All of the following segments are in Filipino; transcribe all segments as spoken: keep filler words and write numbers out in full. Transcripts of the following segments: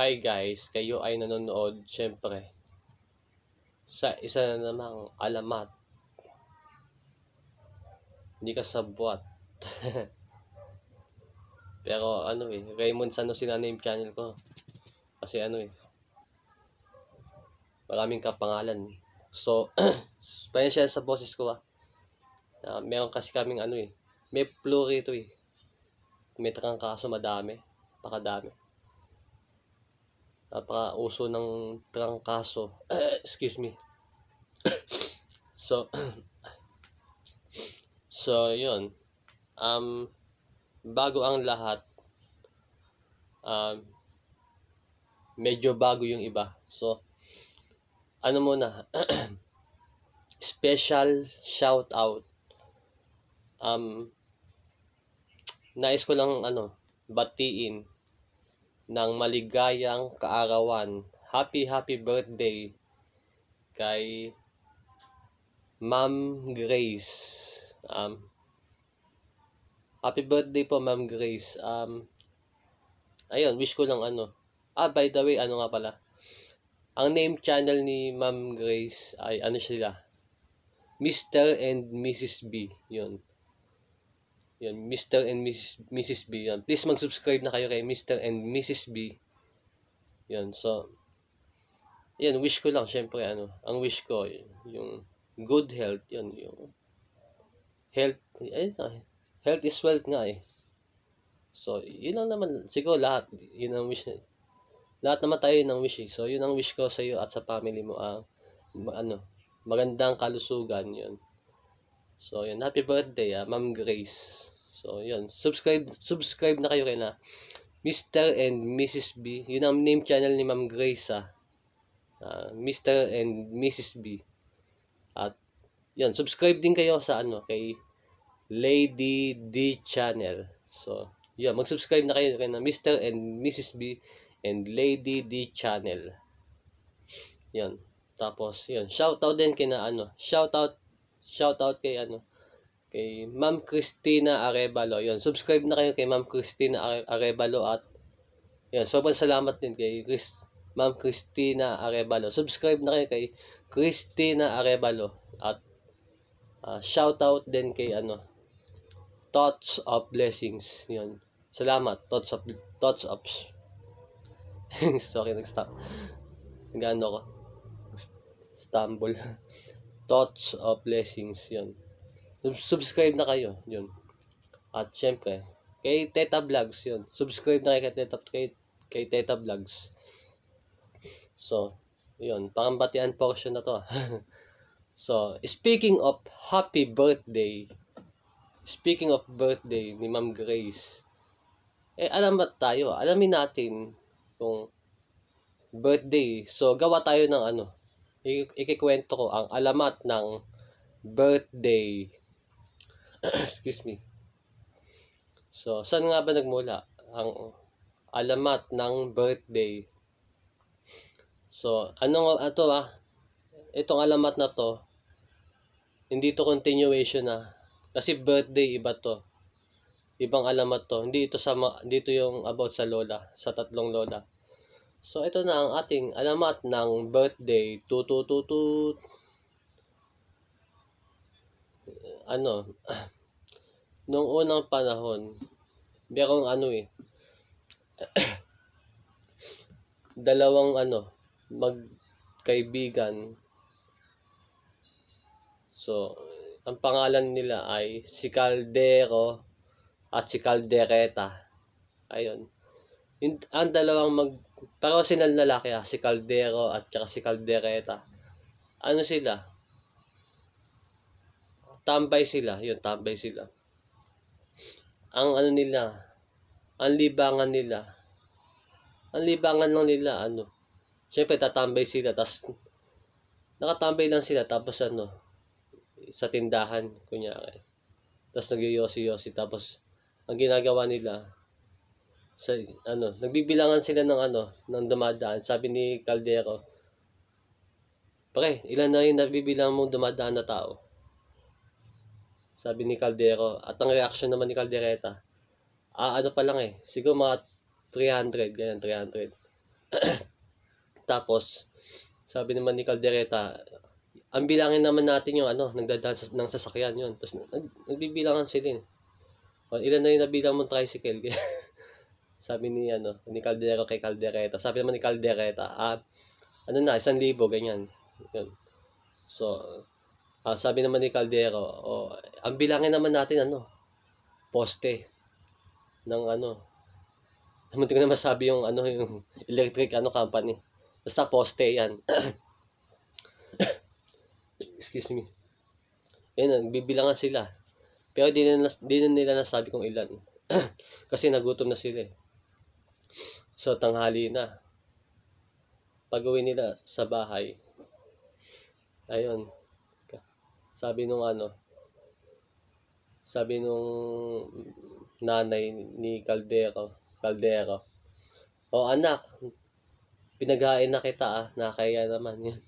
Hi guys, kayo ay nanonood syempre sa isa na namang alamat. Hindi ka sabwat. Pero ano eh, Raymond San Jose na name channel ko. Kasi ano eh, maraming kapangalan. So, pasensya sa boses ko ah. Uh, meron kasi kaming ano eh, may flu rito eh. May trangkaso madami, pakadami. Napaka-uso ng trangkaso. Excuse me. So, so yun. Um, bago ang lahat, um, medyo bago yung iba. So, ano muna, special shout out. Um, nais ko lang ano, batiin ng maligayang kaarawan. Happy happy birthday kay Ma'am Grace. Um, happy birthday po Ma'am Grace. Um, ayun, wish ko lang ano. Ah, by the way, ano nga pala. Ang name channel ni Ma'am Grace ay ano sila? Mister and Missus B. Yun. Yun, Mister and Missus Missus B. Yun. Please mag-subscribe na kayo kay Mister and Missus B. Yun, so yun, wish ko lang syempre ano, ang wish ko yung good health, yun, yung health, ayun, health is wealth nga eh. So, yun lang naman siguro lahat, yun ang wish. Lahat naman tayo ng wish eh. So, yun ang wish ko sa iyo at sa family mo, ang uh, ano, magandang kalusugan, yun. So, yun, happy birthday, ah, Ma'am Grace. So, yun, subscribe, subscribe na kayo kay na Mister and Missus B. Yun ang name channel ni Ma'am Grace, ah. Uh, Mister and Missus B. At, yun, subscribe din kayo sa, ano, kay Lady D Channel. So, yun, mag-subscribe na kayo kay na Mister and Missus B and Lady D Channel. Yun. Tapos, yun, shoutout din kay na, ano, shoutout, shoutout kay, ano, kay Ma'am Christina Arevalo. Yun, subscribe na kayo kay Ma'am Christina Arevalo at yun, sobrang salamat din kay Chris, Ma'am Christina Arevalo. Subscribe na kayo kay Christina Arevalo at uh, shoutout din kay ano, Thoughts of Blessings. Yun. Salamat, Thoughts of Thoughts of Sorry, nag-stop. Nag-ano ko? Stumble. Thoughts of Blessings. Yun. Subscribe na kayo, yun. At syempre, kay Teta Vlogs, yun. Subscribe na kayo kay Teta, kay, kay Teta Vlogs. So, yun. Pangambatian portion na to. So, speaking of happy birthday, speaking of birthday ni Ma'am Grace, eh, alamat tayo. Alamin natin kung birthday. So, gawa tayo ng ano, ikikwento ko ang alamat ng birthday. Excuse me. So, saan nga ba nagmula ang alamat ng birthday? So, ano nga ito ah? Itong alamat na to, hindi to continuation ah. Kasi birthday iba to. Ibang alamat to. Hindi ito sa dito yung about sa lola, sa tatlong lola. So, ito na ang ating alamat ng birthday. Tutututut. Ano, nung unang panahon, merong ano eh, dalawang ano, magkaibigan. So, ang pangalan nila ay si Caldero at si Caldereta. Ayun. Ang dalawang mag, pero silang lalaki ah, si Caldero at saka si Caldereta. Ano sila? Tambay sila, yun, tambay sila. Ang ano nila, ang libangan nila, ang libangan lang nila, ano, syempre tatambay sila, tapos, nakatambay lang sila, tapos ano, sa tindahan, kunyari, tapos nagyoyosi-yosi, tapos, ang ginagawa nila, sa, ano, nagbibilangan sila ng ano, ng dumadaan, sabi ni Caldero, pre, ilan na yung nabibilang mong dumadaan na tao? Sabi ni Caldero. At ang reaction naman ni Caldereta, ah, ano pa lang eh, siguro mga three hundred, ganyan, three hundred. Tapos, sabi naman ni Caldereta, ang bilangin naman natin yung ano, nagdadaan sa, ng sasakyan yun. Tapos, nag, nagbibilangan sila. O, ilan na yung nabilang mong tricycle? Sabi ni, ano, ni Caldero kay Caldereta. Sabi naman ni Caldereta, ah, ano na, isang libo, ganyan. Yun. So, ah, sabi naman ni Caldero, oh, ang bilangin naman natin, ano, poste ng ano, hindi ko na masabi yung ano yung electric ano company. Basta poste yan. Excuse me. Yan, bibilangan sila. Pero di na, di na nila nasabi kung ilan. Kasi nagutom na sila eh. So, tanghali na. Pag-uwi nila sa bahay, ayun, sabi nung ano, sabi nung nanay ni Caldero, Caldero, o anak, pinaghain na kita ah, nakakaya naman yun.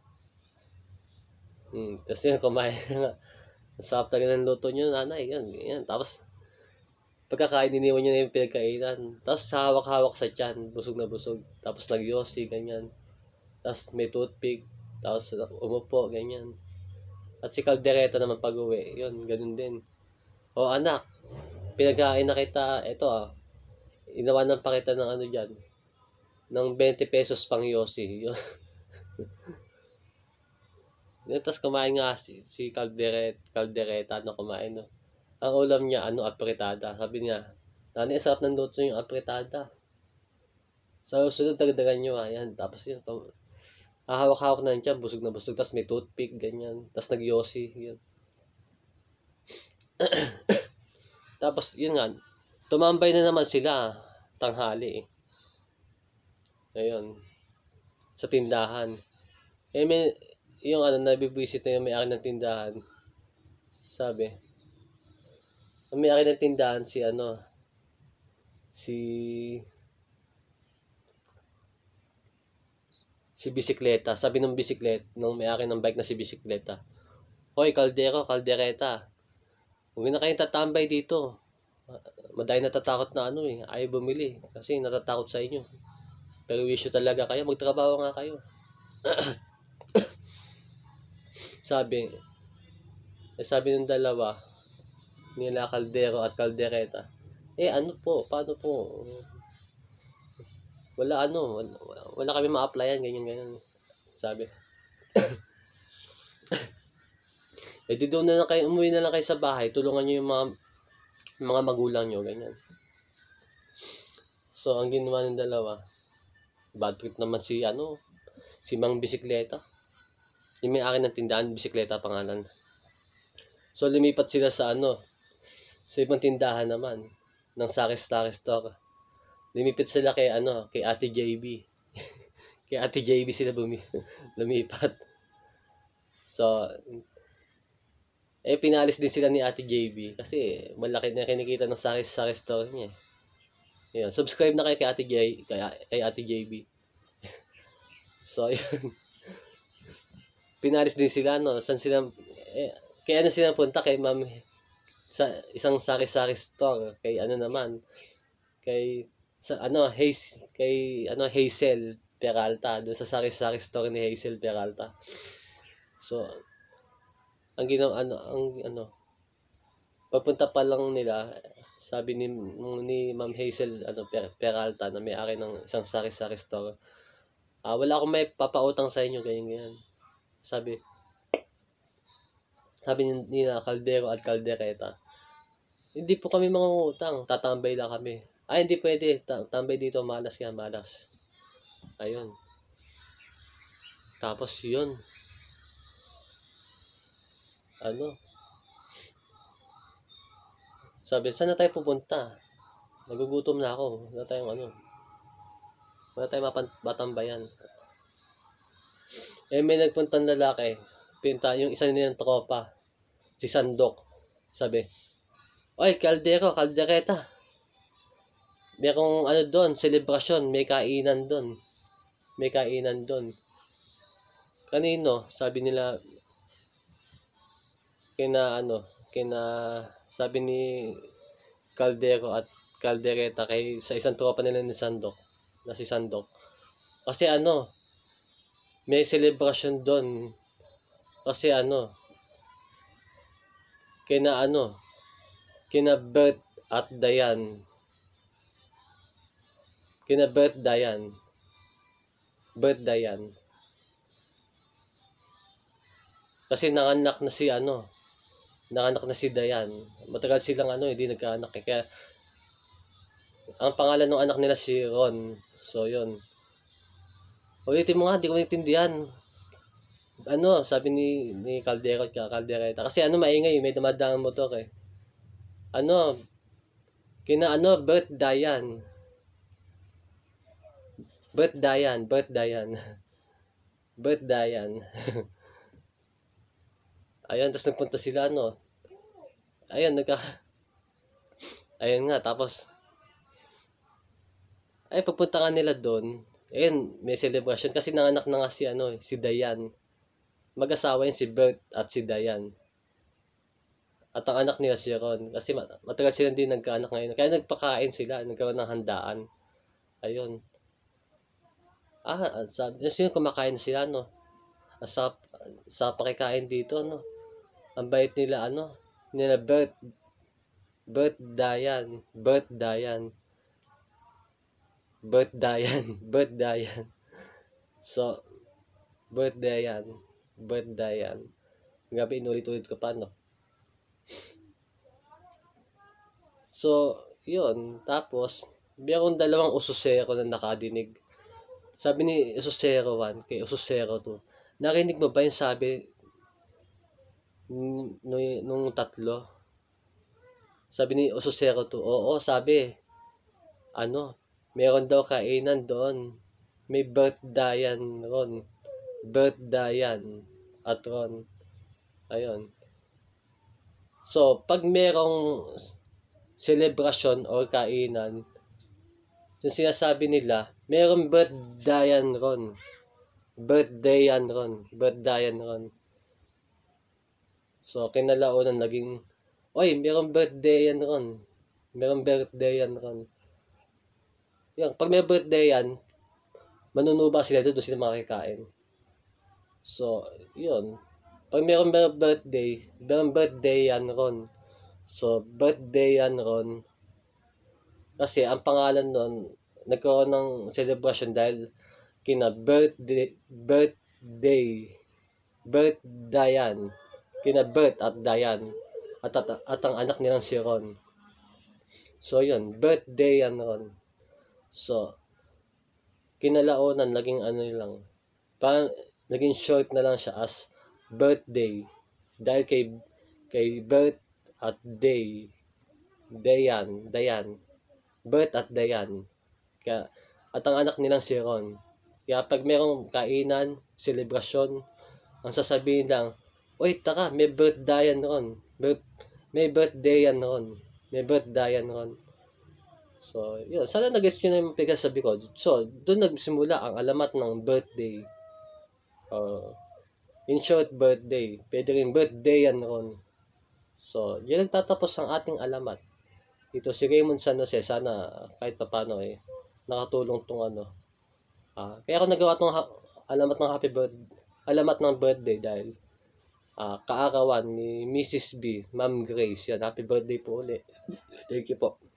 Hmm, tapos yun, kumain na nga. Sarap talaga ng luto nyo, nanay, yun, yan. Tapos, pagkakain, iniwan nyo na yung pinagkainan. Tapos, hawak-hawak sa tiyan, busog na busog. Tapos, nagyosi, ganyan. Tapos, may toothpick. Tapos, umupo, ganyan. At si Caldereta naman pag-uwi, yun, ganun din. O anak, pinagkain na kita, eto ah, inawanan pa kita ng ano dyan, ng twenty pesos pang yosi. Yun. Tapos kumain nga si, si Caldereta, Caldereta na kumain. No? Ang ulam niya, ano, apritada. Sabi niya, nanay, sarap ng luto yung apritada. Sa susunod, dagdagan nyo ah. Yan. Tapos yun, hahawak-hawak na dyan, busog na busog. Tapos may toothpick, ganyan. Tapos nag-yosi. Yun. Tapos yun nga, tumambay na naman sila tanghali eh. Ayun. Sa tindahan. Eh may, yung ano, nabibwisit na yung may-ari ng tindahan. Sabi, ang may-ari ng tindahan si ano, si si bisikleta. Sabi ng bisiklet, nung may-ari ng bike na si bisikleta, hoy, Caldero, Caldereta, huwag na kayong tatambay dito. Maday natatakot na ano eh, ayaw bumili kasi natatakot sa inyo. Pero wisyo talaga kayo, magtrabaho nga kayo. Sabi, eh, sabi ng dalawa, nila Caldero at Caldereta, eh ano po, paano po? Wala ano, wala, wala kami ma-applyan, ganyan ganyan. Sabi. Eh di doon na lang kayo, umuwi na lang kayo sa bahay, tulungan niyo yung mga mga magulang niyo, ganyan. So, ang ginawa ng dalawa, bad trip naman si ano, si Mang Bisikleta. Yung may-ari ng tindahan, Bisikleta pangalan. So, lumipat sila sa ano, sa ibang tindahan naman, ng Sari-Sari Store. Lumipat sila kay ano, kay Ate J B. Kay Ate J B sila bumi lumipat. So, eh, pinalis din sila ni Ate J B kasi malaki na kinikita ng Sari-Sari Store niya. Yun, subscribe na kayo kay Ate J, kay, kay Ate J B. So, yun. Pinalis din sila, no? Saan sila, eh, kaya ano sila punta kay Ma'am, sa isang Sari-Sari Store, kay ano naman, kay, sa ano, Haze, kay, ano, Hazel Peralta, doon sa Sari-Sari Store ni Hazel Peralta. So, ang ginawa, ano, ang, ano, pagpunta pa lang nila, sabi ni, ni Ma'am Hazel, ano, per, Peralta, na may-ari ng isang Sari-Sari Store, ah, wala akong may papautang sa inyo, ganyan, ganyan. Sabi, sabi nila Caldero at Caldereta, hindi po kami mangungutang, tatambay lang kami. Ay, hindi pwede, tambay dito, malas yan, malas. Ayun. Tapos yun, ano, sabi, saan na tayo pupunta? Nagugutom na ako, wala tayong ano, wala tayong matambayan. Eh, may nagpuntang lalaki, pinta, yung isa nilang tropa, si Sandok, sabi, oy, Caldero, Caldereta, merong ano doon, selebrasyon, may kainan doon, may kainan doon. Kanino? Sabi nila, kina ano, kina, sabi ni Caldero at Caldereta kay sa isang tropa nila ni Sandok, na si Sandok, Kasi ano, may celebration doon. Kasi ano, kina ano, kina Bert at Dayan. Kina Bert Dayan. Bert Dayan. Kasi nanganak na si ano, nanganak na si Dayan. Matagal silang ano, hindi nagkaanak eh. Kaya ang pangalan ng anak nila si Ron. So yun. Ulitin mo nga, hindi ko maintindihan. Ano, sabi ni ni Caldero ka Caldereta. Kasi ano maingay, may dumadaan motor eh. Ano, kina ano, Bert Dayan. Bert Dayan, Bert Dayan. Bert Dayan. Ayun, tapos nagpunta sila ano. Ayun, nagka Ayun nga, tapos ay pagpunta ka nila doon. Ayun, may celebration kasi nanganak na nga si ano, eh, si Dayan. Mag-asawa yun si Bert at si Dayan. At ang anak nila si Ron. Kasi matagal sila din nagkaanak ngayon. Kaya nagpakain sila, nagkaroon ng handaan. Ayun. Ah, sabi, sino kumakain sila, no? Sa, sa pakikain dito, no? Ang bait nila, ano? Nila Bert, Bert Dayan, Bert Dayan, Bert Dayan, Bert Dayan. So, Bert Dayan, Bert Dayan. Gabi, inulit-ulit ko pa, no? So, yun. Tapos, mayroong dalawang ususero na nakadinig. Sabi ni Ususero one kay Ususero two, narinig mo ba yung sabi nung, nung tatlo? Sabi ni Ususero two, oo, sabi, ano, meron daw kainan doon. May birthdayan ron. Birthdayan at ron. Ayun. So, pag merong celebration or kainan, yung sinasabi nila, merong birthdayan ron. Birthdayan ron. Birthdayan ron. So, kinalaunan naging, oy, merong birthdayan ron. Merong birthdayan ron. Yan, pag may birthdayan, manunuba sila doon, doon sila makikain. So, yun. Pag merong birthday, merong birthdayan ron. So, birthdayan ron. Kasi ang pangalan nun, nagkaroon ng celebration dahil kina birthday, birthday, birthdayan, kina Bert at Dayan, at, at, at ang anak nilang si Ron. So yun, birthday yan Ron. So, kinalaunan, naging ano lang, parang naging short na lang siya as birthday. Dahil kay, kay Bert at Day, Dayan, Dayan, Bert at Dayan. Kaya, at ang anak nilang si Ron. Kaya pag merong kainan, celebration, ang sasabihin lang, oy, taka, may birthday yan ron. Birth, may birthday yan ron. May birthday yan ron. So, yun. Sana nag-guess nyo na yung pagkasabi ko. So, doon nagsimula ang alamat ng birthday. Uh, in short, birthday. Pwede rin birthday yan ron. So, yun nagtatapos ang ating alamat. Ito si Raymond San Jose, sana kahit papano eh, nakatulong tong ano. Uh, kaya ako nagawa tong ha- alamat ng happy birthday, alamat ng birthday dahil uh, kaarawan ni Missus B, Ma'am Grace. Yan, happy birthday po ulit. Thank you po.